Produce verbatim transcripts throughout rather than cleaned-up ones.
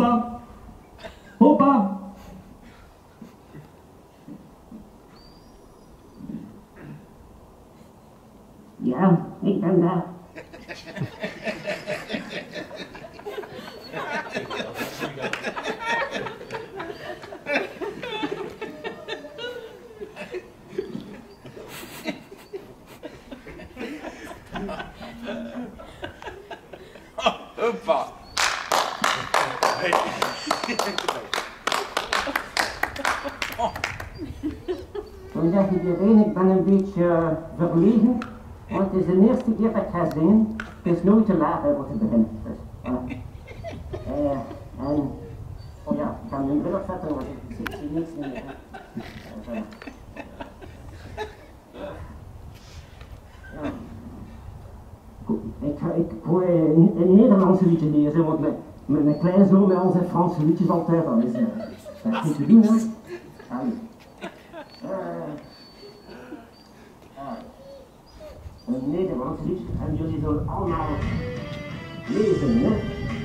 Opa! Opa! Ja, ik ben daar. Hoppa. Dan zeg ik iedereen, ik ben een beetje uh, verlegen, want het is de eerste keer dat ik ga zingen. Het is nooit te laat hè, om te beginnen. Dus, uh, uh, en, oh ja, ik ga mijn bril opzetten, want ik, ik zie niets meer. Dus, uh, ja. Ik ga ik gooi een, een Nederlandse liedje lezen, want mijn, mijn, mijn kleinzoon met al zijn Franse liedjes altijd, dat is, uh, dat is goed te doen, hè. Allee. Uh, uh, een Nederlands lied en jullie zullen allemaal lezen, hè?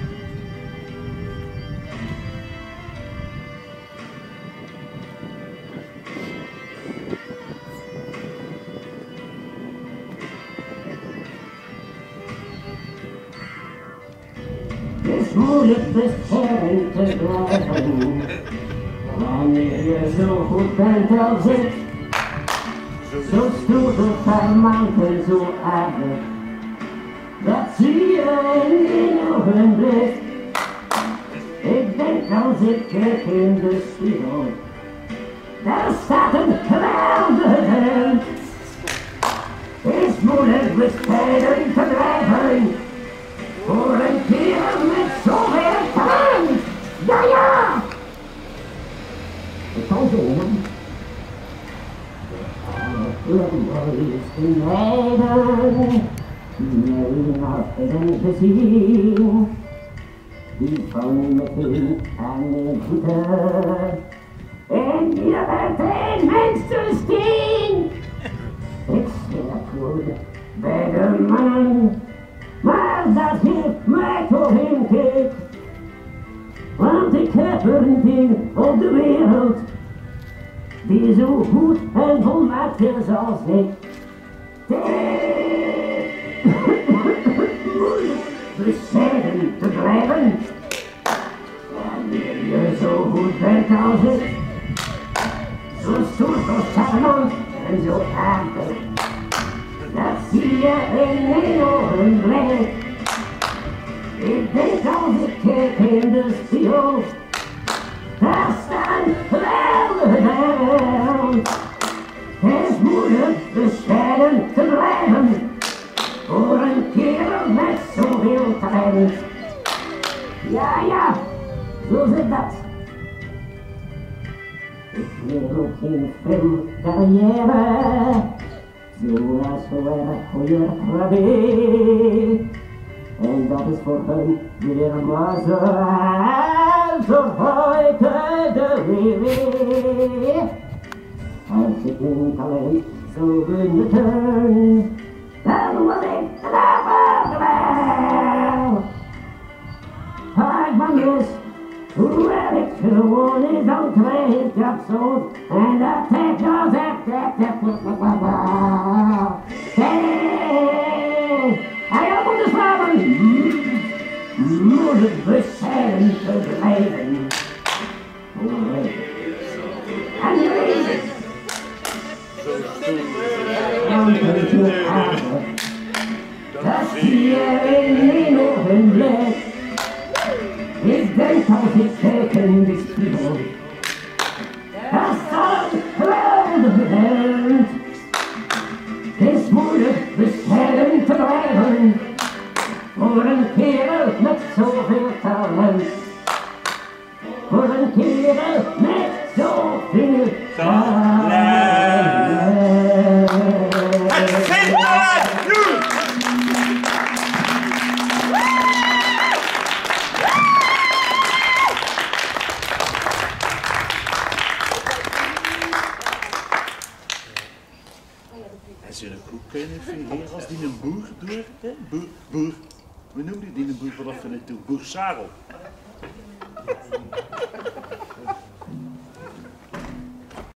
Het is moeilijk beschermd te blijven wanneer je zo goed bent als ik. Zo stoer, zo charmant en zo aardig, dat zie je in één ogenblik. Ik denk als ik kijk in de spiegel, daar staat een geweldige vent. Is moeilijk bestrijden te blijven voor een kerel met zoveel talent. Ja, ja! Ik kan zingen. Is in Leiden, nee, nog even gezien. Die van meteen aan de voeten, en die er meteen minstens tien. Ik zie dat goed bij de man, maar dat geeft mij toch geen kick. Want ik heb er niet op de wereld die zo goed en volmaakt is als ik. Bescheiden te blijven, wanneer je zo goed bent als ik. Zo stoer, zo charmant en zo aardig, dat zie je in één ogenblik. Ik denk als ik kijk in de spiegel, daar staan geweldige vent. Het is moeilijk bescheiden te blijven voor een kerel met zoveel talent. Ja, ja, zo zit dat. Ik wil ook geen filmcarrière, zoals zo erg goeie Rabé. En dat is voor hun weer maar zo voor heute de weer. Als ik mijn talent zou benutten, dan was ik de dapper wel. Maar ik ben dus, hoewel ik gewoon is, dan krijg ik dat zo. En dat trekt als echt, echt, echt, hey, hij had moeten slapen. Moet het bescheiden te blijven. En jullie, dat zie je in één ogenblik. Ik denk als ik kijk in de spiegel, daar staat een geweldige vent. Het is moeilijk bescheiden te blijven voor een kerel met zoveel talent. Voor een kerel met zoveel talent. Het zit eruit, nu! Hij zou ook kunnen fungeren als die een boer doet, hè? Boer, boer. Hoe noem je die een boer vanaf en toe? Boer Sarel.